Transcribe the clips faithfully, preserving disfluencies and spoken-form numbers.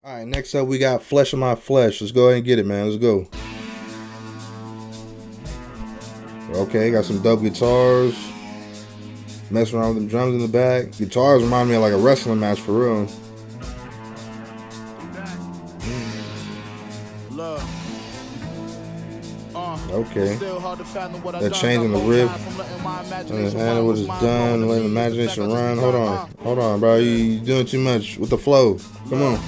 All right, next up we got Flesh of My Flesh. Let's go ahead and get it, man. Let's go. Okay, got some dope guitars. Messing around with them drums in the back. Guitars remind me of like a wrestling match for real. Okay. That changing the riff. Understand what is done. Let the imagination run. Hold on. Hold on, bro. You doing too much with the flow. Come on.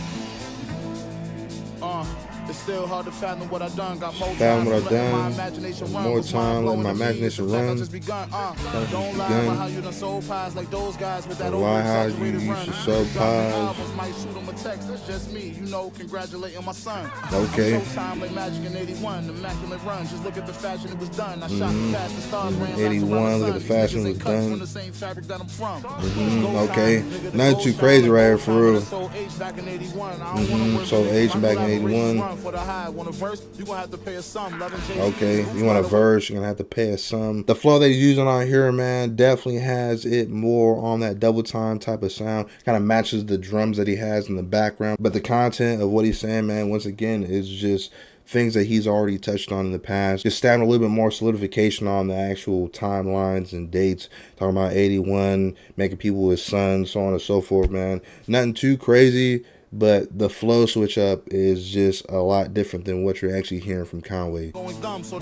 Still hard to fathom what I've done. Got more time, what I've done. More time, letting my imagination run. Just begun. Uh, don't lie about how you done sold pies like those guys with that old lie how you used to sell pies. Might shoot them a text. That's just me. You know, congratulating my son. Okay. Showtime like Magic in eighty-one. Immaculate run. Just look at the fashion it was done. I shot mm-hmm. past the stars. eighty-one. Look at the fashion it was done. From the same fabric that I'm from. Mm-hmm. Okay. Nothing too crazy right here for real. Mm-hmm. So Asian back in eighty-one. Want a verse, you gonna have to pay a sum. Okay, you want a verse, you're gonna have to pay a sum. The flow they're using on here, man, definitely has it more on that double time type of sound. Kind of matches the drums that he has in the background. But the content of what he's saying, man, once again, is just things that he's already touched on in the past. Just stabbing a little bit more solidification on the actual timelines and dates. Talking about eighty-one, making people his sons, so on and so forth, man. Nothing too crazy. But the flow switch up is just a lot different than what you're actually hearing from Conway. Okay.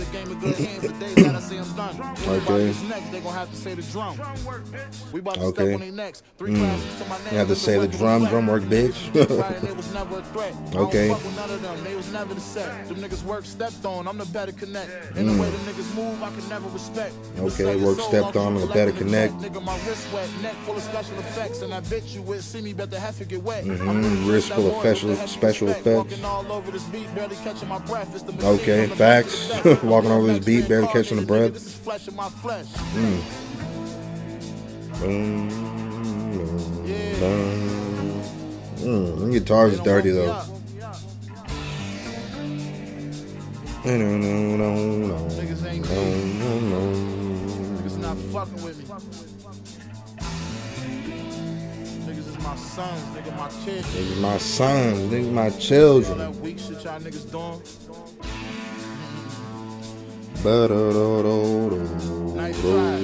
Okay. Mm. You have to say the drum, drum work, bitch. Okay. Mm. Okay, work stepped on and a better connect. Mm-hmm. Wrist full of special, special effects. Okay, facts. Walking over this beat, barely catching the breath. Mm. Boom, boom, mm. The guitar is dirty though. No, no, no, no, no, no. Niggas not fucking with me. My sons, nigga, my kids. Niggas my sons, niggas my children. That weak shit y'all niggas doing. Nice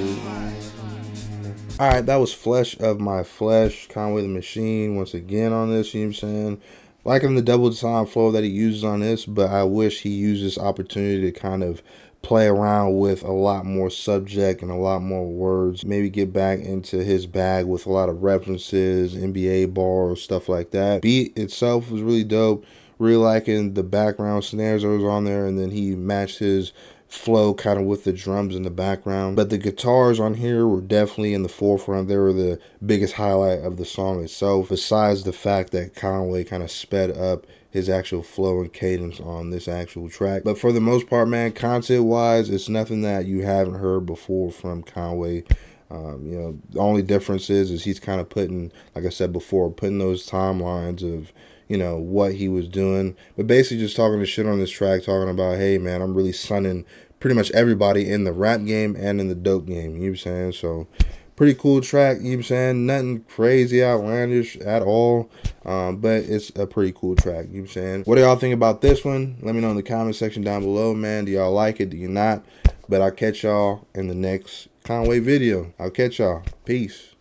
Alright, that was Flesh of My Flesh, Conway the Machine, once again on this, you know what I'm saying? Liking the double time flow that he uses on this, but I wish he used this opportunity to kind of play around with a lot more subject and a lot more words. Maybe get back into his bag with a lot of references, N B A bars, stuff like that. Beat itself was really dope. Really liking the background snares that was on there, and then he matched his flow kind of with the drums in the background. But the guitars on here were definitely in the forefront. They were the biggest highlight of the song itself, besides the fact that Conway kind of sped up his actual flow and cadence on this actual track. But for the most part, man, content wise, it's nothing that you haven't heard before from Conway. Um, you know, the only difference is, is he's kind of putting, like I said before, putting those timelines of, you know, what he was doing. But basically just talking the shit on this track, talking about, hey, man, I'm really sunning pretty much everybody in the rap game and in the dope game. You know what I'm saying? So pretty cool track, you know what I'm saying? Nothing crazy, outlandish at all, um, but it's a pretty cool track, you know what I'm saying? What do y'all think about this one? Let me know in the comment section down below, man. Do y'all like it? Do you not? But I'll catch y'all in the next Conway video. I'll catch y'all. Peace.